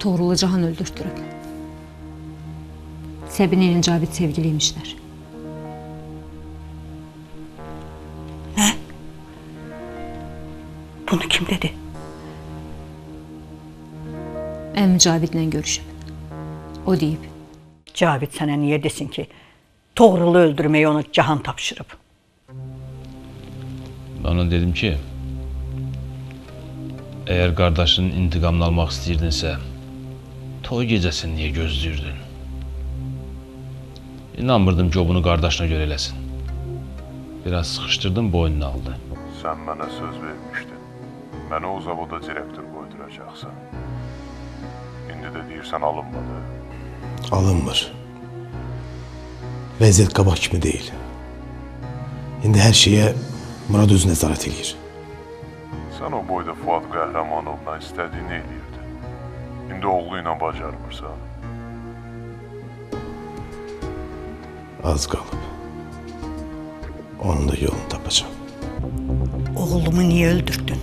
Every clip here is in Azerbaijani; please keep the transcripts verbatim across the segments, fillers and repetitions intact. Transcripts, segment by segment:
Toğrulu Cahan öldürtdürüb. Səbinə ilə Cavid sevgiliymişlər. Nə? Bunu kim dedi? Əmim Cavidlə görüşüb. O deyib. Cavid sənə niyə desin ki, Toğrulu öldürməyi onu Cahan tapşırıb? Ben ona dedim ki, eğer kardeşinin intikamını almaq istəyirdinsə, toy gecəsini niyə gözləyirdin? İnanmırdım ki, o bunu kardeşine göre eləsin. Biraz sıkıştırdım, boynunu aldı. Sen mənə söz vermişdin. Məni o zavoda direktor qoyduracaqsan. İndi də deyirsən alınmadı. Alınmır. Vəziyyət qabaq kimi deyil. İndi hər şeyə Murad özü nəzarət edir. Sən o boyda Fuad Qəhrəmanovla istədiyini eləyirdin. İndi oğlu ilə bacarmırsan. Az qalıb. Onun da yolunu tapacağım. Oğlumu niyə öldürdün?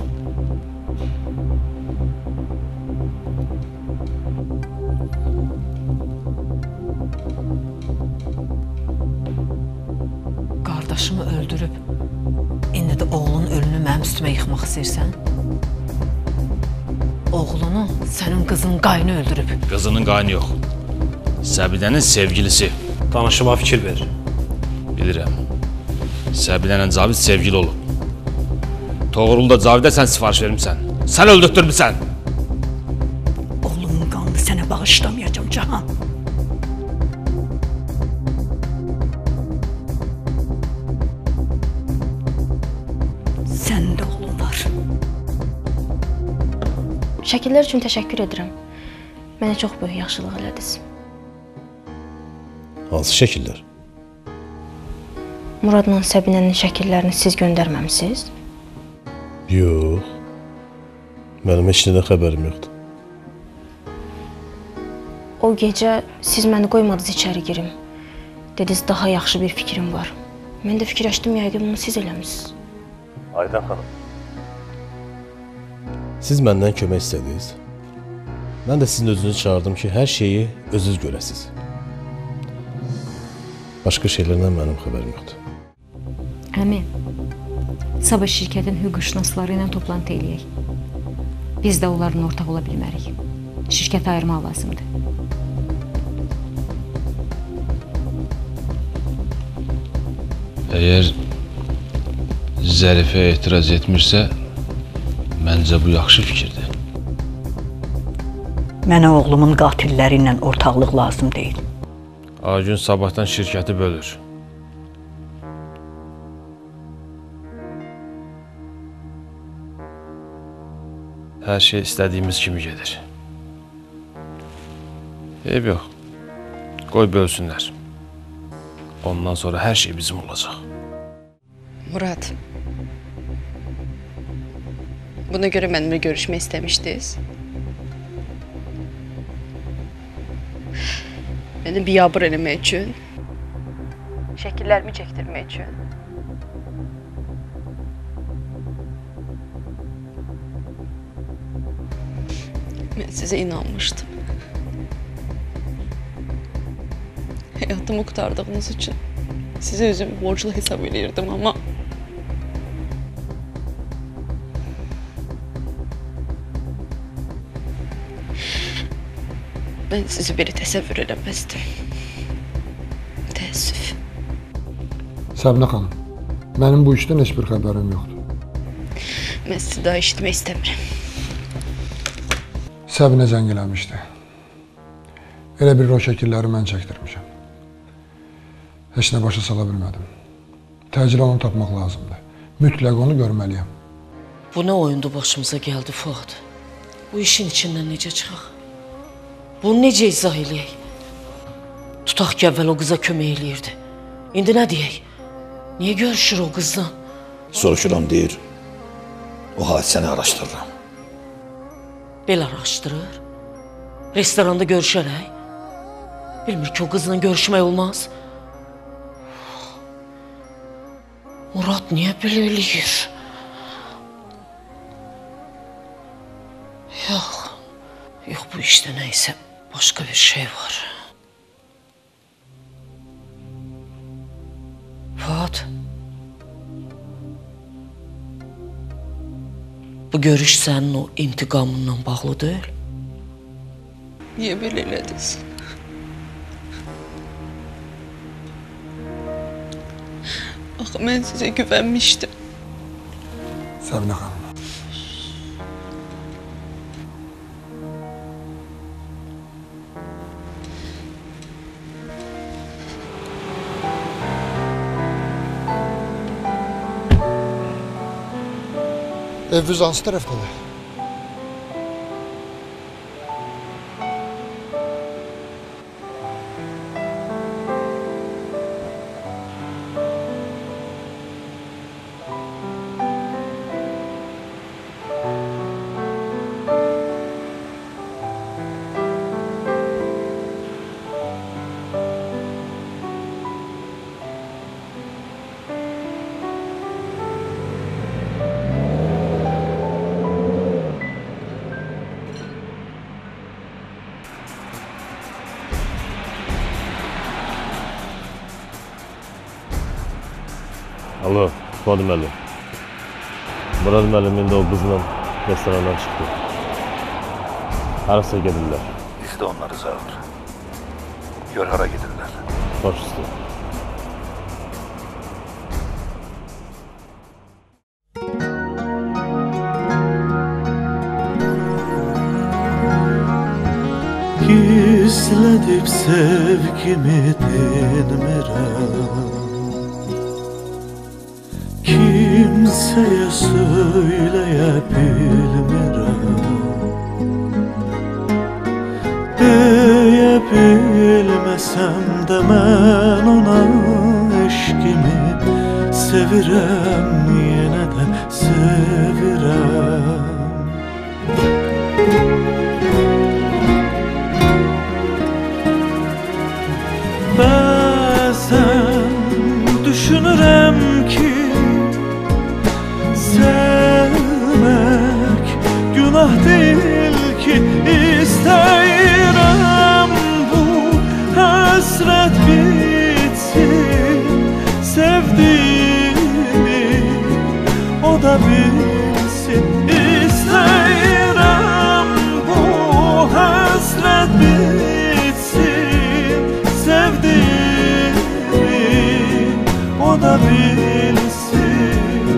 Qardaşımı öldürüb, indi də oğlunun ölünü mənim üstümə yıxmaq istəyirsən? Oğlunu sənin qızın qaynı öldürüb. Qızının qaynı yox. Səbidənin sevgilisi. Danışıma fikir ver. Bilirəm. Səbidənlə Cavid sevgili olub. Toğrulu da Cavidə sən sifariş vermişsən. Sən öldürtdürmüsən. Oğlumun qanını sənə bağışlamayacağım Cahan. Sənin də oğlun var. Şəkillər üçün təşəkkür edirəm. Mənə çox böyük yaxşılıq elədiniz. Hansı şəkillər? Muradla Səbinənin şəkillərini siz göndərməmisiniz? Yox. Mənim heç nədən xəbərim yoxdur. O gecə siz məni qoymadınız içəri girim. Dediniz, daha yaxşı bir fikrim var. Mən də fikirləşdim, yəqin bunu siz eləmişsiniz. Aydan xanım. Siz məndən kömək istədiniz. Mən də sizin özünüzü çağırdım ki, hər şeyi özünüz görəsiniz. Başqa şeylərdən mənim xəbərim yoxdur. Əmi, sabah şirkətin hüquqşünasları ilə toplantı eləyək. Biz də onların ortaq ola bilmərik. Şirkəti ayırmaq lazımdır. Eğer Zərifə etiraz etmirsə, məncə bu yaxşı fikirdir. Mənə oğlumun qatilləri ilə ortaqlıq lazım deyil. Agün sabahdan şirkəti bölür. Hər şey istədiyimiz kimi gedir. Eyb yox. Qoy bölsünlər. Ondan sonra hər şey bizim olacaq. Murad, buna görə mənimlə görüşmək istəmişdiniz. Məni biabır eləmək üçün, şəkillərimi çəkdirmək üçün. Mən sizə inanmışdım. Həyatımı qurtardığınız üçün sizə özümü borclu hesab edirdim, amma mən sizi belə təsəvvür eləməzdim. Təəssüf. Səbinə xanım, mənim bu işdən heç bir xəbərim yoxdur. Mən sizi daha eşitmək istəmirəm. Səbinə zəng eləmişdi. Elə bir o şəkilləri mən çəkdirmişəm. Heç nə başa sala bilmədim. Təcili onu tapmaq lazımdır. Mütləq onu görməliyəm. Bu nə oyundu başımıza gəldi Fuad? Bu işin içindən necə çıxaq? Bunu necə izah eləyək? Tutaq ki, əvvəl o qıza kömək eləyirdi. İndi nə deyək? Niyə görüşür o qızla? Soruşuram deyir, o hadisəni araşdırıram. Belə araşdırır. Restoranda görüşərək. Bilmir ki, o qızla görüşmək olmaz. Murad niyə belə eləyir? Yox, Yox, bu işte neyse başka bir şey var. Fuat. Bu görüş sənin o intiqamından bağlı deyil. Niye böyle elədiniz? Axı mən sizə güvənmişdim. Səbinə xanım. Eviniz hansı tərəfdədir? Alo, Fuad müəllim. Murad müəllim indi o qızla restorandan çıxdı. Harasa gedirlər. İzlə onları çağır. Gör hara gedirlər. Baş üstə. Gizledip sevgimi dinmirəm, kimseye söyleyebilmirəm, deyebilmesem de ben ona eşkimi sevirəm, yine de sevirəm. Bazen düşünürəm ki sevmek günah değil ki, isteyirəm bu hasret bitsin, sevdiğimi o da bilsin. İsteyirəm bu hasret bitsin, sevdiğimi o da bilsin,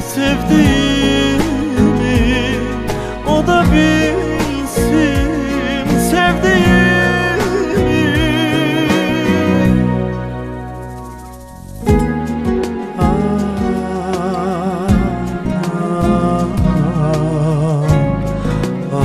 sevdiğimi o da bilsin, sevdiğimi. Ah, ah, ah,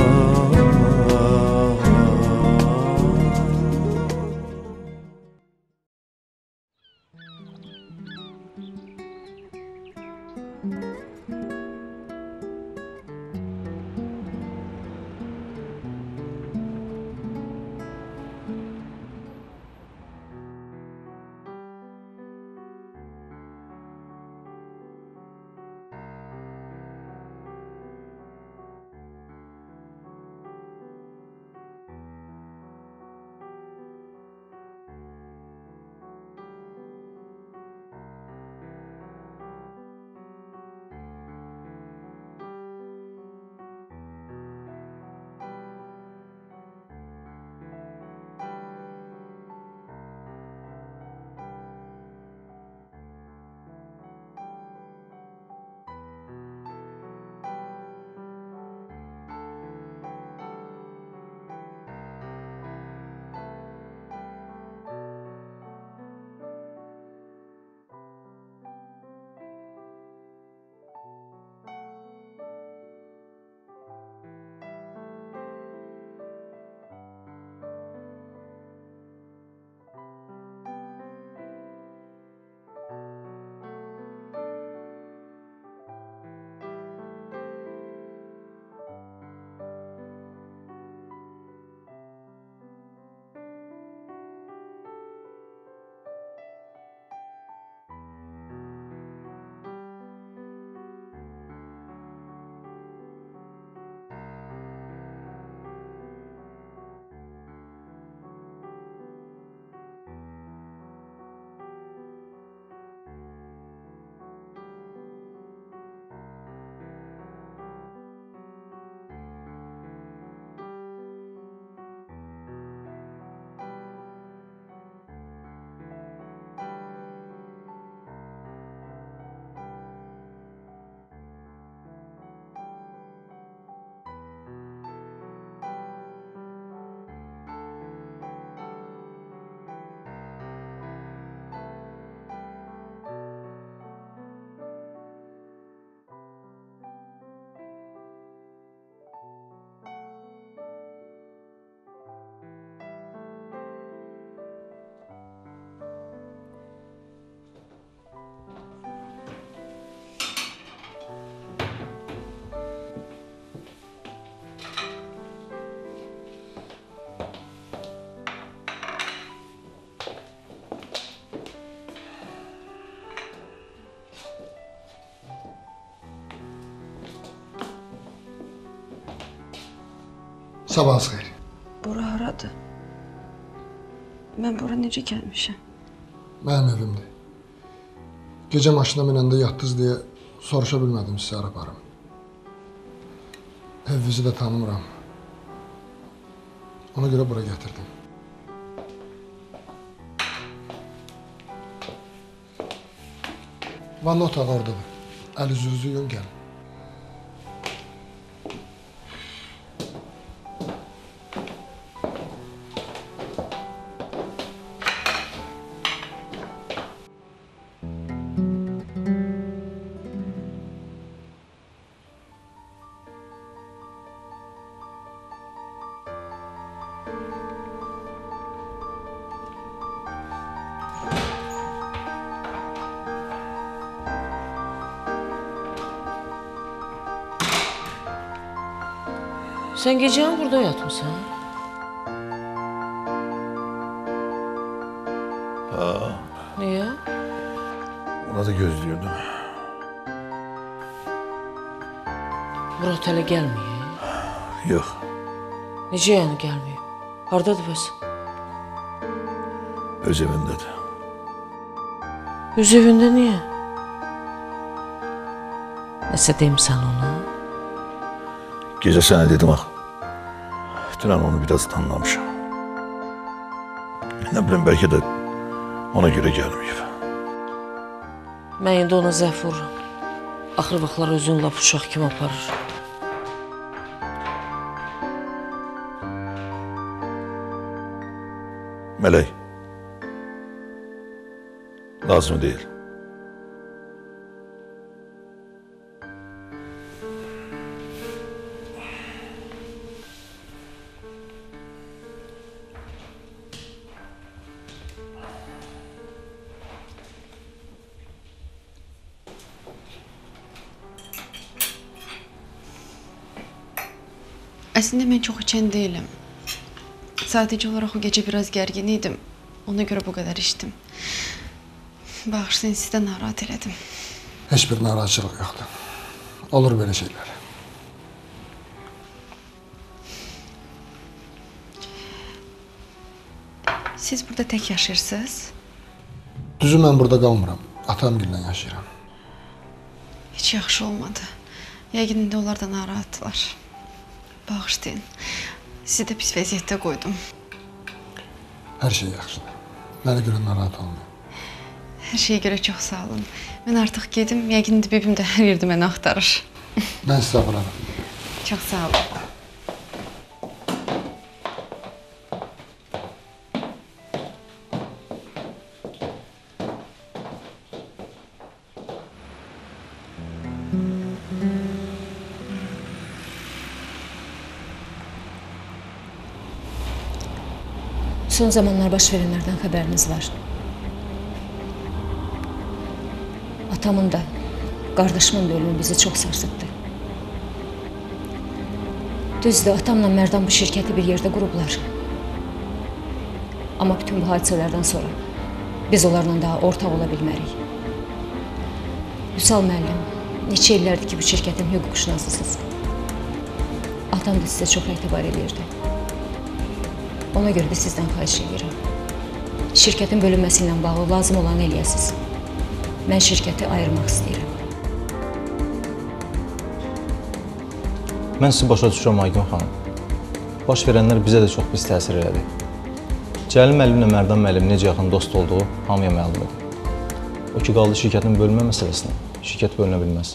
Sabahınız xeyir. Bura haradır? Mən bura necə gəlmişəm? Mənim evimdir. Gecə maşına minəndə yatdınız deyə soruşa bilmədim sizə arabarım. Evinizi də tanımıram. Ona görə bura gətirdim. Vanna otağı oradadır. Əl üzünüzü yuyun gəlin. Sen gecəni burada yatmışsan? Ha, Niye? ona da gözlüyordum. Bura otelə gəlməyib. Yox, Necə yəni gəlməyib? Hardadır bəs? öz evindədir. Öz evində niyə? Nəsə demsən ona? Gecə sənə dedim ax. Dünən onu biraz tanımamışam. Nə bilim, bəlkə də ona görə gəlməyib. Mən indi ona zəf vururam. Axır vaxtlar özünü lap uşaq kimi aparır. Mələk. Lazım deyil. Əslində mən çox içən deyiləm. Sadəcə olaraq o gecə biraz gərgin idim. Ona görə bu qədər içdim. Bağışlayın, sizdə narahat elədim. Heç bir narahatçılıq yoxdur. Olur belə şeylər. Siz burada tək yaşayırsınız? Düzü mən burada qalmıram. Atamgillə yaşayıram. Heç yaxşı olmadı. Yəqin indi onlar da narahatdılar. Bağışlayın. Sizi də pis vəziyyətdə qoydum. Hər şey yaxşıdır. Mənə görə narahat olmayın. Hər şeyə görə çox sağ olun. Mən artıq gedim. Yəqin indi bibim də hər yerdə məni axtarır. Mən sizə apararam. Çox sağ olun. Son zamanlar baş verənlərdən xəbəriniz var. Atamın da, qardaşımın da ölümü bizi çox sarsıtdı. Düzdür, atamla Mərdan bu şirkəti bir yerdə qurublar. Amma bütün bu hadisələrdən sonra biz onlarla daha ortaq ola bilmərik. Vüsal müəllim, neçə illərdir ki, bu şirkətin hüquqşünasısınız. Atam da sizə çox etibar edirdi. Ona görə də sizdən xahiş edirəm. Şirkətin bölünməsi ilə bağlı lazım olanı eləyəsiniz. Mən şirkəti ayırmaq istəyirəm. Mən sizi başa düşürəm, Aygün xanım. Baş verənlər bizə də çox pis təsir elədi. Cəlil müəllimlə Mərdan müəllim necə yaxın dost olduğu hamıya məlumdur. O ki, qaldı şirkətin bölünmə məsələsinə. Şirkət bölünə bilməz.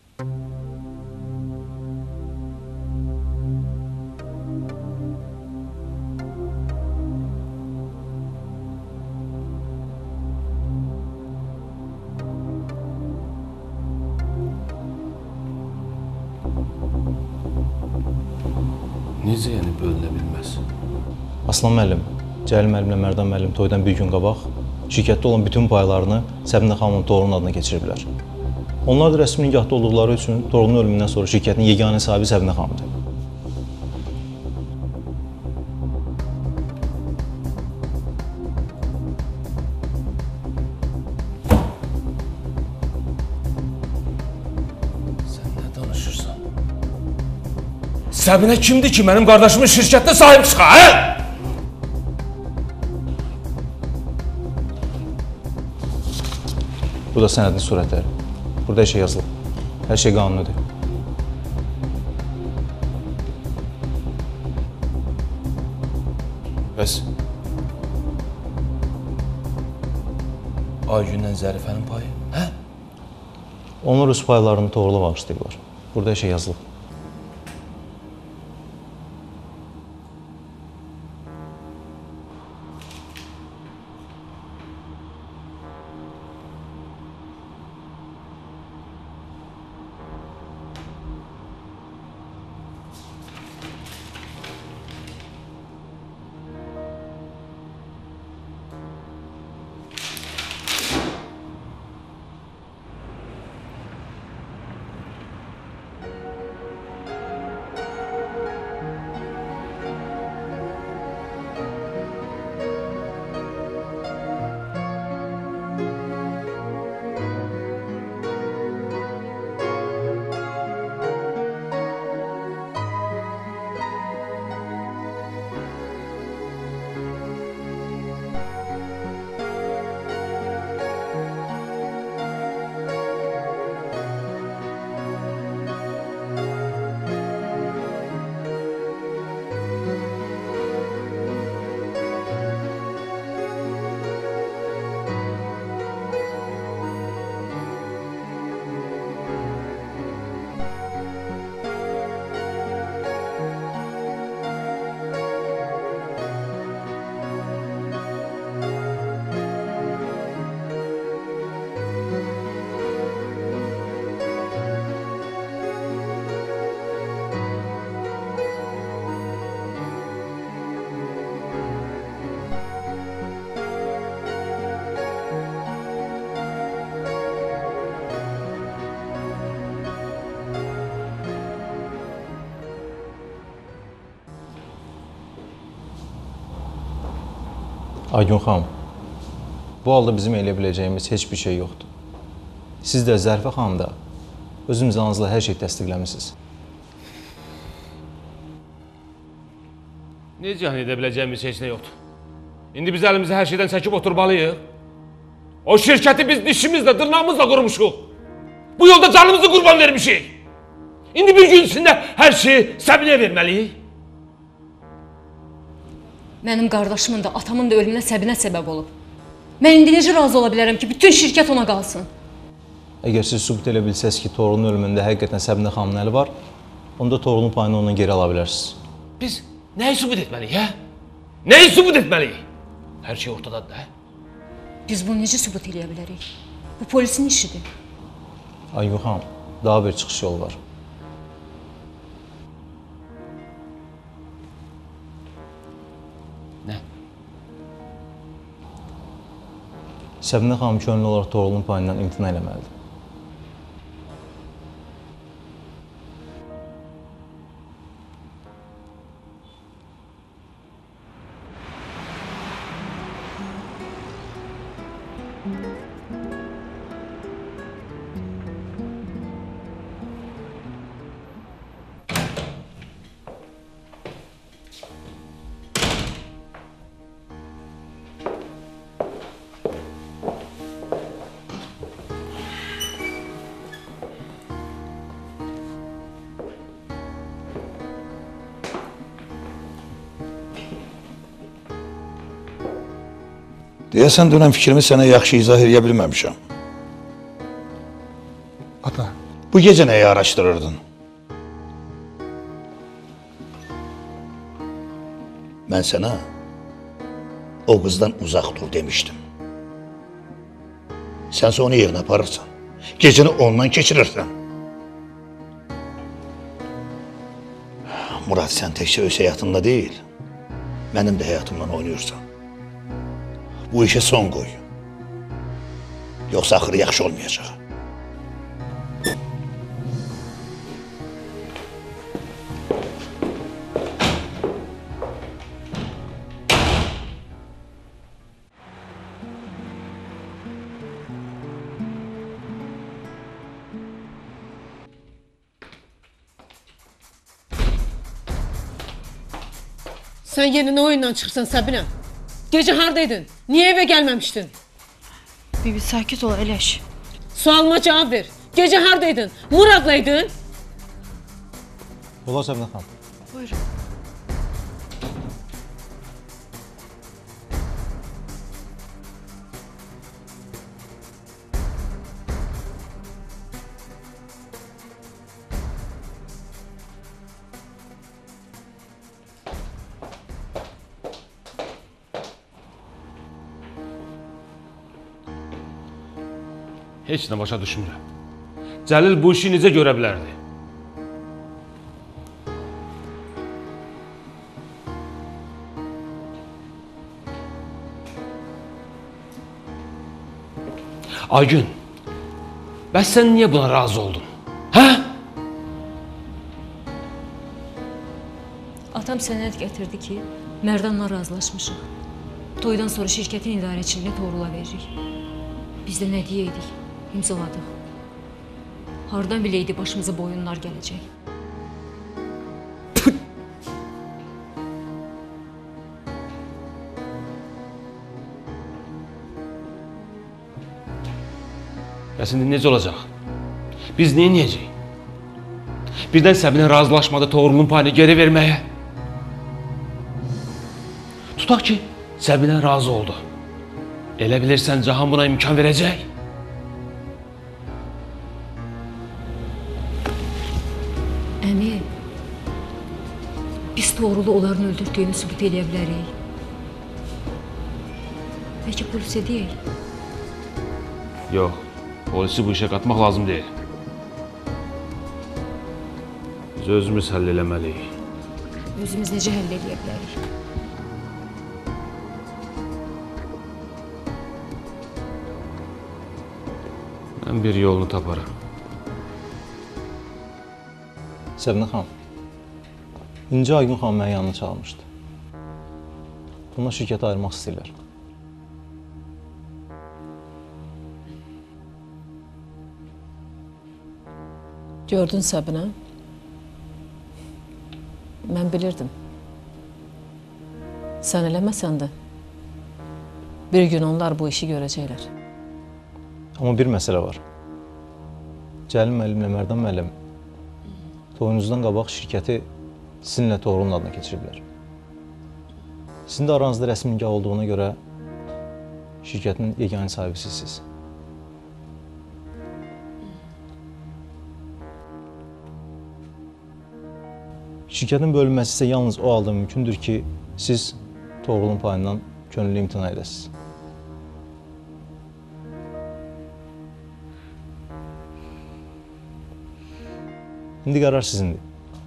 Necə yəni bölünə bilməz? Aslan müəllim, Cəlil müəllimlə Mərdan müəllim toydan bir gün qabaq şirkətdə olan bütün paylarını Səbinə xanımın Toğrulun adına keçiriblər. Onlar da rəsmi nikahda olduqları üçün Toğrulun ölümündən sonra şirkətin yeganə sahibi Səbinə xanımdır. Səbinə kimdir ki, mənim qardaşımın şirkətdə sahib çıxa, hə? Bu da sənədin surətləri. Burada hər şey yazılıb. Hər şey qanunidir. Bəs Aygündən Zərifənin payı, hə? Onlar öz paylarını Toğrula bağışlayıblar. Burada hər şey yazılıb. Aygün xanım, bu halda bizim elə biləcəyimiz heç bir şey yoxdur. Siz də Zərifə xanım da öz imzanızla hər şey təsdiqləmişsiniz. Necə yəni edə biləcəyimiz heç nə yoxdur? İndi biz əlimizi hər şeydən çəkib oturmalıyıq. O şirkəti biz dişimizlə, dırnağımızla qurmuşuq. Bu yolda canımızı qurban vermişik. İndi bir gün içində hər şeyi Səbinəyə verməliyik. Mənim qardaşımın da, atamın da ölümünə Səbinə səbəb olub. Mən indi necə razı ola bilərəm ki, bütün şirkət ona qalsın? Əgər siz sübut elə bilsəz ki, Toğrulun ölümündə həqiqətən Səbinə xanımın əli var, onda Toğrulun payını ondan geri ala bilərsiniz. Biz nəyi sübut etməliyik, hə? Nəyi sübut etməliyik? Hər şey ortadadır, hə? Biz bunu necə sübut eləyə bilərik? Bu polisin işidir. Aygün xanım, daha bir çıxış yolu var. Nə? Səbinə xanım könüllü olaraq Toğrulun payından imtina eləməlidir. Deyəsən dönən fikrimi sənə yaxşı izah edə bilməmişəm. Ata. Bu gecə nəyi araşdırırdın? Mən sənə o qızdan uzaq dur demişdim. Sənsə onu yığına aparırsan. Gecəni ondan keçirirsən. Murad, sən təkcə öz həyatınla deyil, mənim də həyatımdan oynayırsan. Bu işə son qoy. Yoxsa axırı yaxşı olmayacaq. Sen yeni ne oyundan çıkırsan Səbinə? Gece hardaydın? Niye eve gelmemiştin? Bibi sakit ol Ələş. Sualıma cevap ver. Gece hardaydın? Muradlaydın? Olar Səbinə xanım. Buyurun. Heç nə başa düşmürəm. Cəlil bu işi necə görə bilərdi? Aygün, bəs sən niyə buna razı oldun? Hə? Atam sənəd gətirdi ki, Mərdanla razılaşmışıq. Toydan sonra şirkətin idarəçiliyini Toğrula veririk. Biz də nə deyəydik? İmzaladıq. Hardan biləydi başımıza boyunlar gələcək? Bəs indi necə olacaq? Biz nə edəcəyik? Birdən Səbinə razılaşmadı Toğrulun payını geri verməyə. Tutaq ki, Səbinə razı oldu. Elə bilirsən Cahan buna imkan verəcək? Əmi, biz Toğrulu onların öldürdüyünü sübut eləyə bilərik. Bəlkə polisə deyək? Yox, polisi bu işə qatmaq lazım deyil. Biz özümüz həll eləməliyik. Özümüz necə həll eləyə bilərik? Mən bir yolunu taparım. Səbinə xanım, İnci Aygün xanım mənim yanına çağırmışdı. Bunlar şirkəti ayırmaq istəyirlər. Gördün Səbinə? Mən bilirdim. Sən eləməsən də bir gün onlar bu işi görəcəklər. Amma bir məsələ var. Cəlil müəllimlə Mərdan müəllim toyunuzdan qabaq şirkəti sizinlə Toğrulun adına keçiriblər. Sizin də aranızda rəsmi nikah olduğuna görə şirkətin yeganə sahibi sizsiniz. Şirkətin bölünməsi isə yalnız o halda mümkündür ki, siz Toğrulun payından könüllü imtina edəsiniz. İndi qərar sizindir.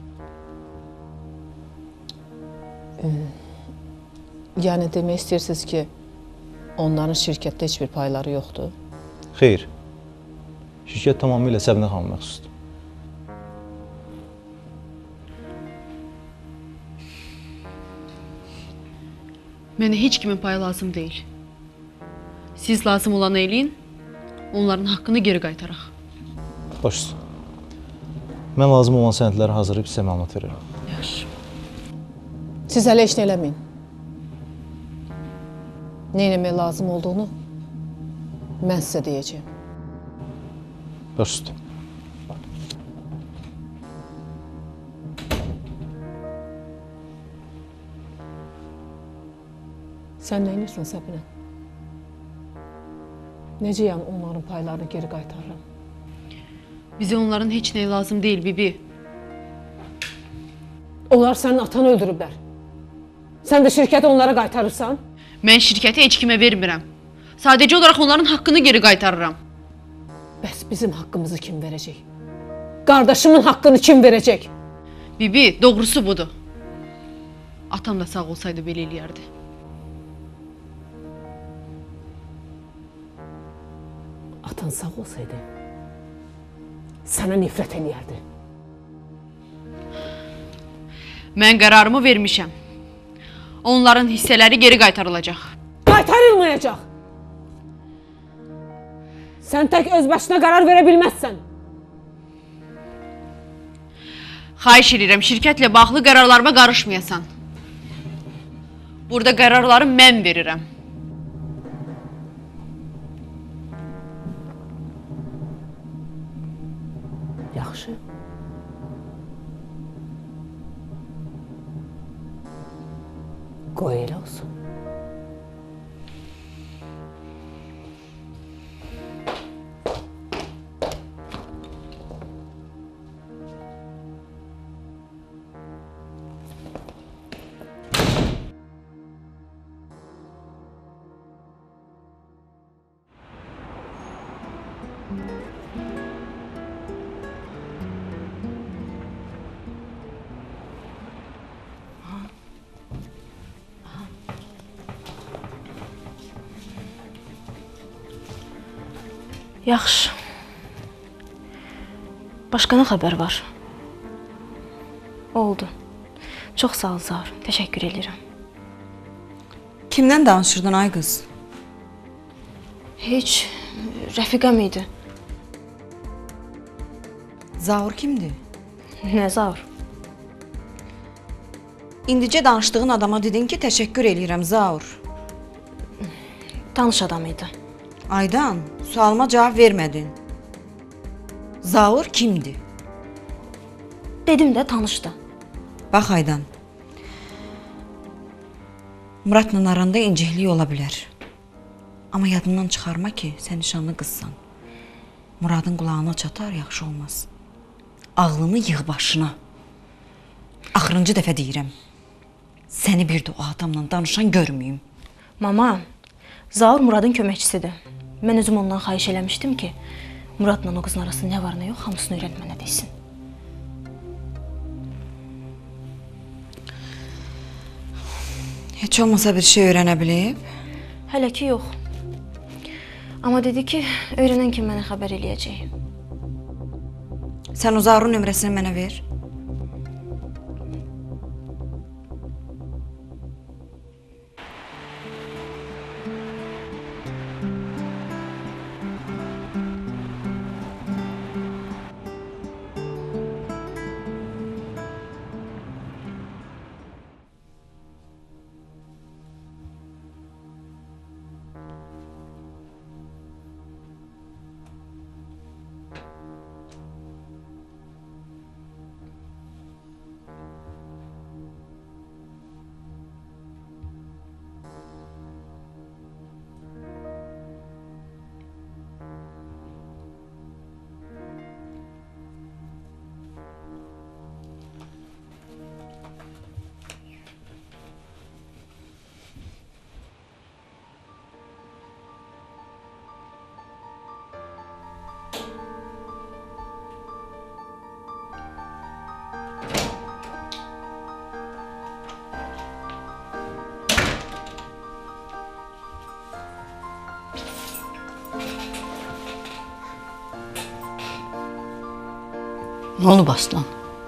Yəni demək istəyirsiniz ki, onların şirkətdə heç bir payları yoxdur? Xeyr. Şirkət tamamilə Səbinə xanım məxsusdur. Mənə heç kimin payı lazım deyil. Siz lazım olanı eləyin, onların haqqını geri qaytaraq. Baş üstə. Mən lazım olan sənədləri hazırlayıb sizə məlumat verirəm. Yaxşı. Siz hələ heç nə eləməyin. Nə eləmək lazım olduğunu mən sizə deyəcəyim. Baş üstə. Sən nə edirsən Səbinə? Necə yəni onların paylarını geri qaytarıram? Bizə onların heç nəyi lazım deyil, bibi. Onlar sənin atanı öldürüblər. Sən də şirkəti onlara qaytarırsan? Mən şirkəti heç kimə vermirəm. Sadəcə olaraq onların haqqını geri qaytarıram. Bəs bizim haqqımızı kim verəcək? Qardaşımın haqqını kim verəcək? Bibi, doğrusu budur. Atam da sağ olsaydı belə eləyərdi. Atan sağ olsaydı sənə nifrət eləyərdi. Mən qərarımı vermişəm. Onların hissələri geri qaytarılacaq. Qaytarılmayacaq! Sən tək öz başına qərar verə bilməzsən. Xahiş edirəm, şirkətlə bağlı qərarlarıma qarışmayasan. Burada qərarları mən verirəm. Yaxşı. Qoy elə olsun. Yaxşı. Başqa nə xəbər var? Oldu. Çox sağ ol Zaur. Təşəkkür edirəm. Kimdən danışırdın ay qız? Heç. Rəfiqəm idi. Zaur kimdir? Nə Zaur? İndicə danışdığın adama dedin ki, təşəkkür eləyirəm Zaur. Tanış adam idi. Aydan, sualıma cavab vermədin. Zaur kimdir? Dedim də tanışdı. Bax Aydan, Muradla aranda inciklik ola bilər. Amma yadından çıxarma ki, sən nişanlı qızsan. Muradın qulağına çatar, yaxşı olmaz. Ağlını yığ başına. Axırıncı dəfə deyirəm. Səni bir də o adamla danışan görməyim. Mama, Zaur Muradın köməkçisidir. Mən özüm ondan xahiş eləmişdim ki, Muradla o qızın arasında nə var nə yox, hamısını öyrənib mənə desin. Heç olmasa bir şey öyrənə bilib? Hələ ki yox. Amma dedi ki, öyrənən kim mənə xəbər eləyəcək. Sən o Zaurun nömrəsini mənə ver. Nə olub Aslan?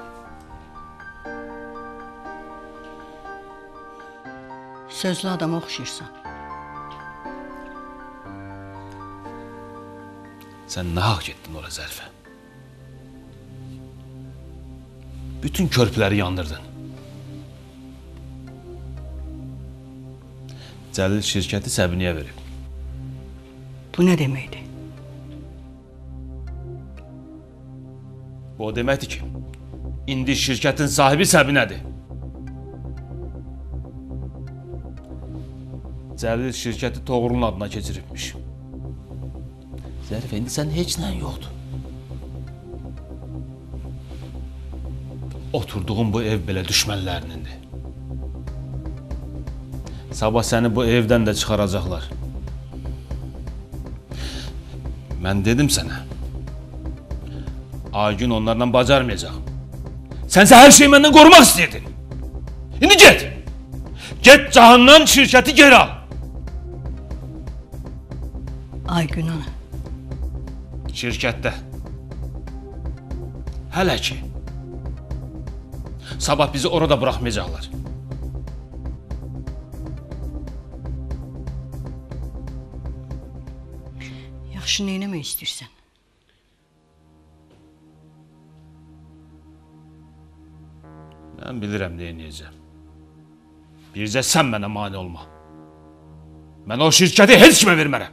Sözlü adama oxşayırsan. Sən nə haqq etdin ora Zərifə? Bütün körpüləri yandırdın. Cəlil şirkəti Səbiniyə verib. Bu nə deməkdir? Bu o deməkdir ki, indi şirkətin sahibi Səbinədir. Cəlil şirkəti Toğrulun adına keçiribmiş. Zərif, indi sən heç nən yoxdur. Oturduğun bu ev belə düşmənlərinindir. Sabah səni bu evdən də çıxaracaqlar. Mən dedim sənə. Aygün onlarla bacarmayacaq. Sənsə hər şeyi məndən qorumaq istəyirdin. İndi get. Get Cahandan şirkəti geri al. Aygün ana. Şirkətdə. Hələ ki. Sabah bizi orada buraxmayacaqlar. Yaxşı, nə eləmək istəyirsən? Mən bilirəm nə edəcəm. Bircə sən mənə mane olma. Mən o şirkəti heç kimə vermərəm.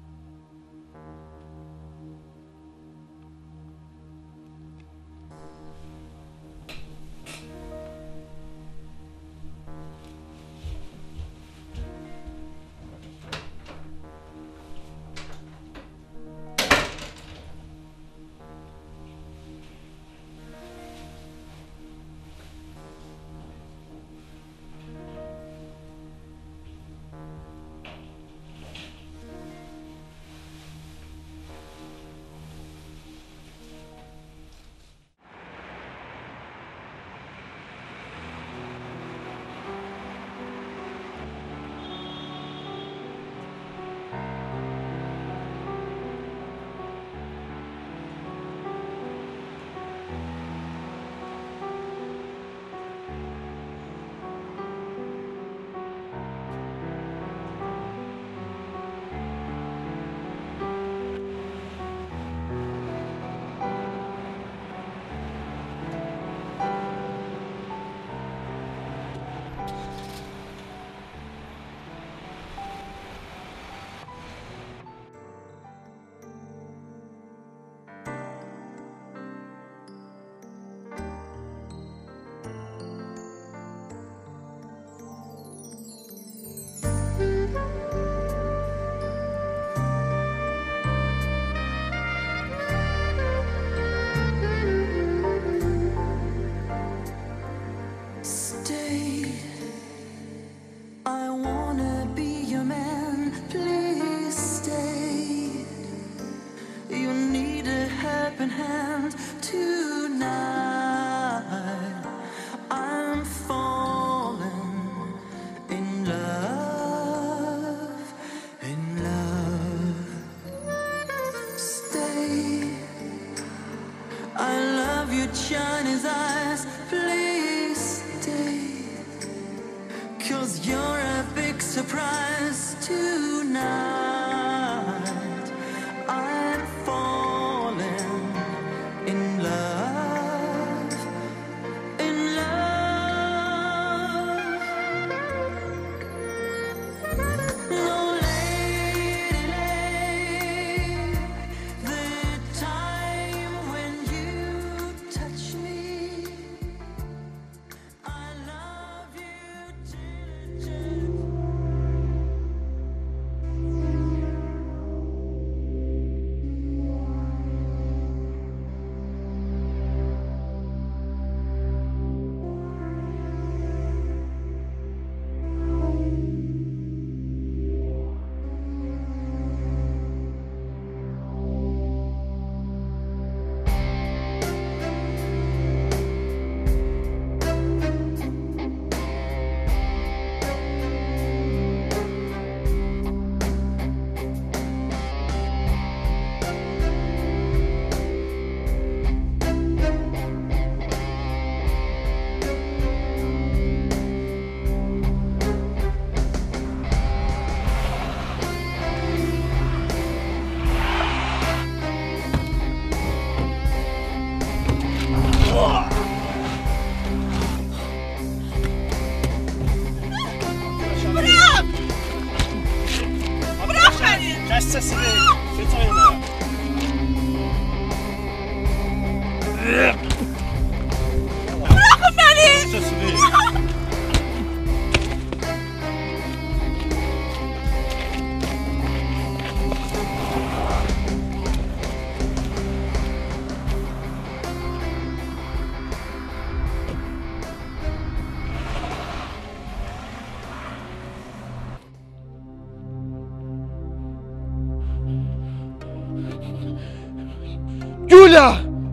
Gülə!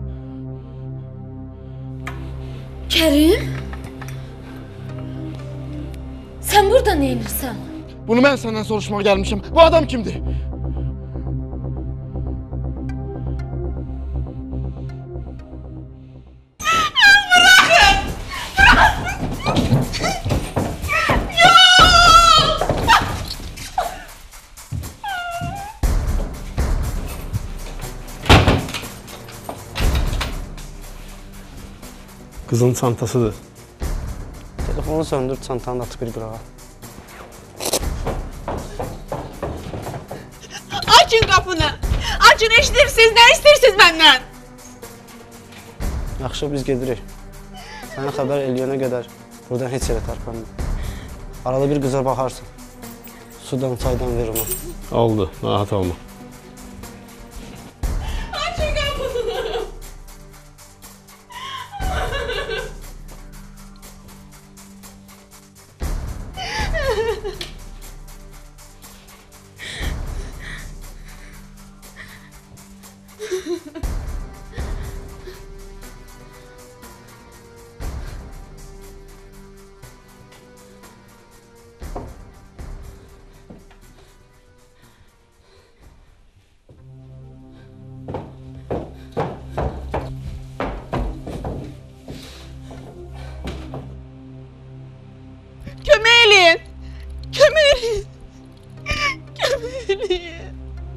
Kerim? Sen burada ne inirsən? Bunu mən səndən soruşmağa gəlmişəm. Bu adam kimdir? Kızın çantasıdır. onu söndür, çantanı atıb bir qırağa. Açın qapını! Açın, eşidirsiniz, nə istəyirsiniz məndən? Yaxşı, biz gedirik. Sənə xəbər eləyənə qədər buradan heç yerə tərpənmə. Arada bir qıza baxarsan. Sudan, çaydan ver ona. Oldu, rahat olma. Açın qapını! Kömək eləyin! Kömək eləyin! Kömək eləyin!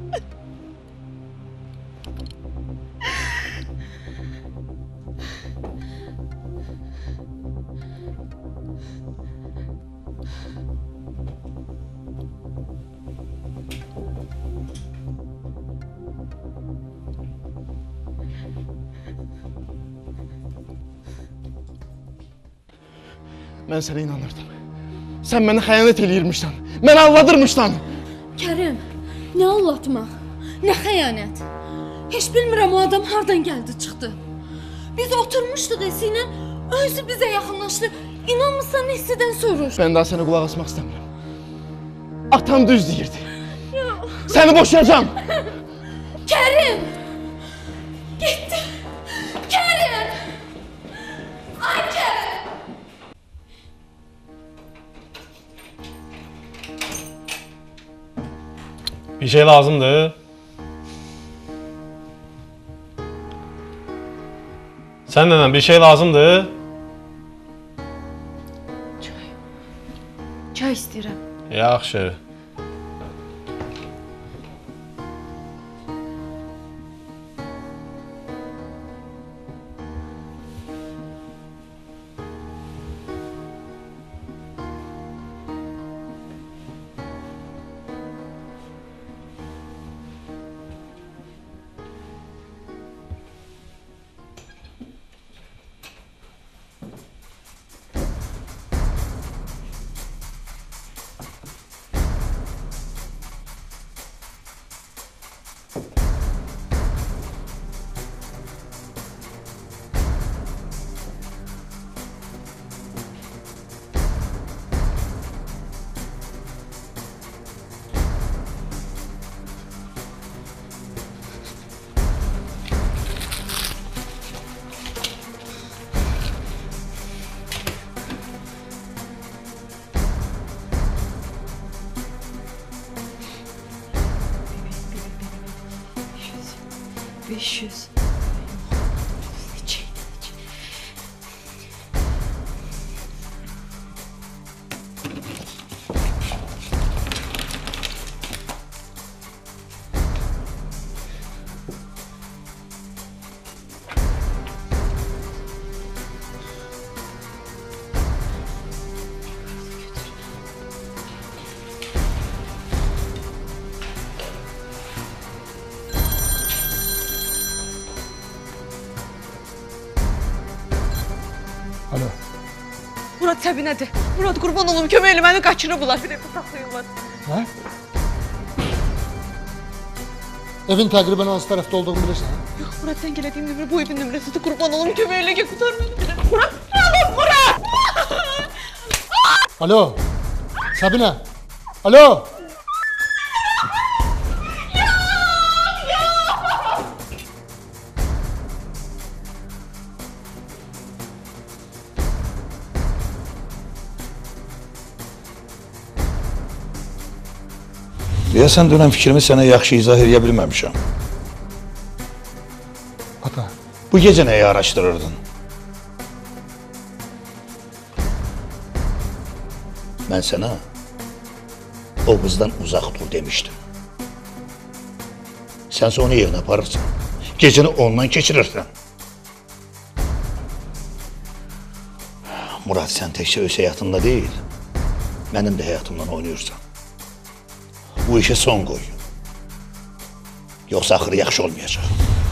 Mən sənə inanırdım. Sən mənə xəyanət eləyirmişsən. Məni alladırmışsan. Kərim, nə allatmaq, nə xəyanət. Heç bilmirəm o adam hardan gəldi çıxdı. Biz oturmuşduq Esi ilə, özü bizə yaxınlaşdı. İnanmırsan Esi'dən sorur. Mən daha sənə qulaq asmaq istəmirəm. Atam düz deyirdi. Səni boşayacağım. Kərim! Getdi! Kərim! Ay Kərim! Bir şey lazımdır. Səndən bir şey lazımdır. Çay. Çay istəyirəm. Yaxşı. beş yüz. Alo. Murad səbinədir. Murad qurban olum, kömək elə, məni qaçırıblar, bir evdə saxlayırlar. Hə? Evin təqribən hansı tərəfdə olduğunu bilirsən? Yox, Murad, sən gələdiyim nömrə bu evin nömrəsidir. Qurban olum, kömək elə, gəl, qutar məni. Murad, Murad, Murad! Alo. Səbinə. Alo. Deyəsən dönən fikrimi sənə yaxşı izah edə bilməmişəm. Ata. Bu gecə nəyi araşdırırdın? Mən sənə o qızdan uzaq dur demişdim. Sənsə onu evinə aparırsan. Gecəni ondan keçirirsən. Murad, sən təkcə öz həyatınla deyil, mənim də həyatımdan oynayırsan. Bu işə son qoy. Yoxsa axırı yaxşı olmayacaq.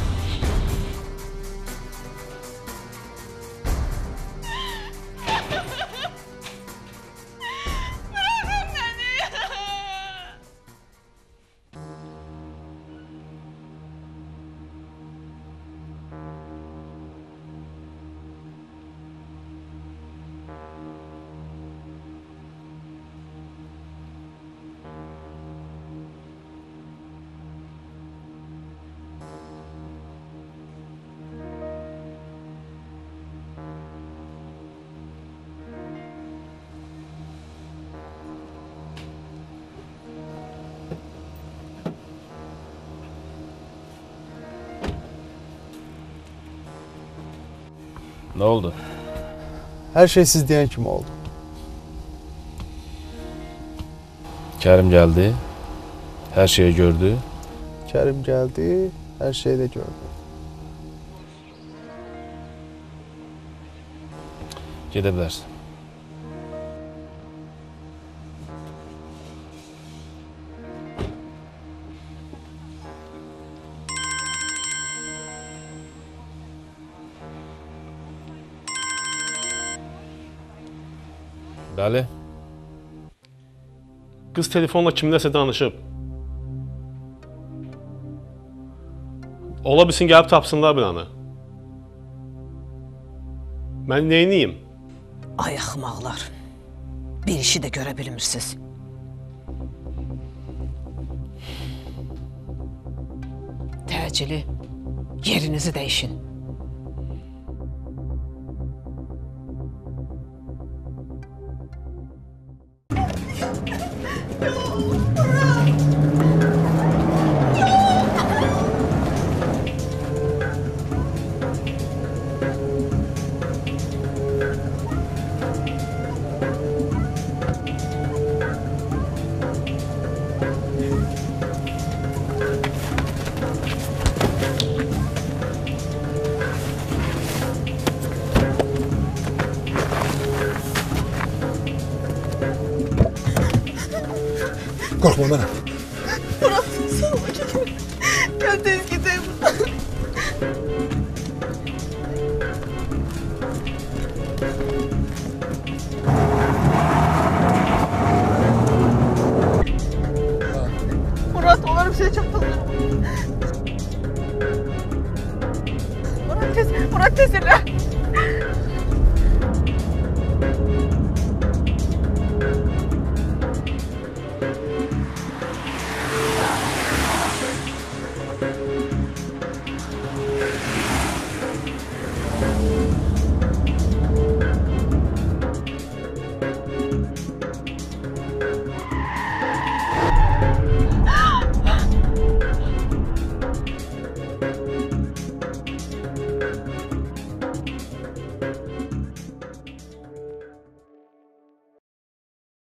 Ne oldu? Her şey siz diyen kim oldu? Kerim geldi. Her şeyi gördü. Kerim geldi, her şeyi de gördü. Gidebilirsin. Bəli. Qız telefonla kimləsə danışıb. Ola bilsin gəlib tapsınlar bir anı. Mən neyniyim? Ay axmaqlar, bir işi də görə bilmirsiniz. Təcili yerinizi dəyişin. Korkma bana. Murat, sağ ol. Gel tez git.